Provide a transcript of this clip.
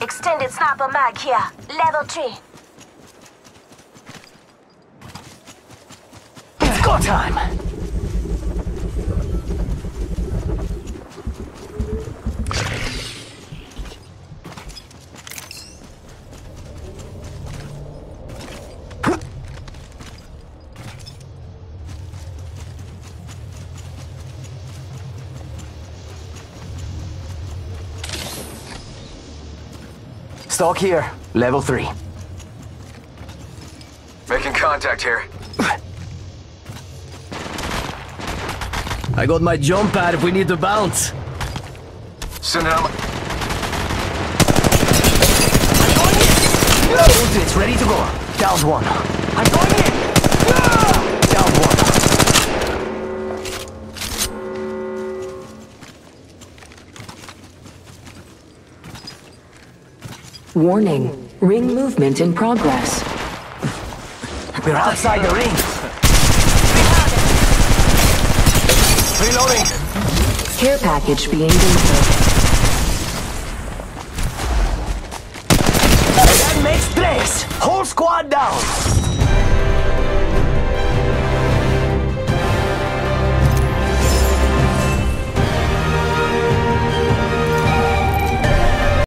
Extended sniper mag here. Level 3. It's go time! Stock here, level 3. Making contact here. I got my jump pad if we need to bounce. Send out. It's ready to go. Down one. I'm going in. Down one. Warning. Ring movement in progress. We're outside the ring. Reloading. Care package being delivered. That makes tres. Whole squad down.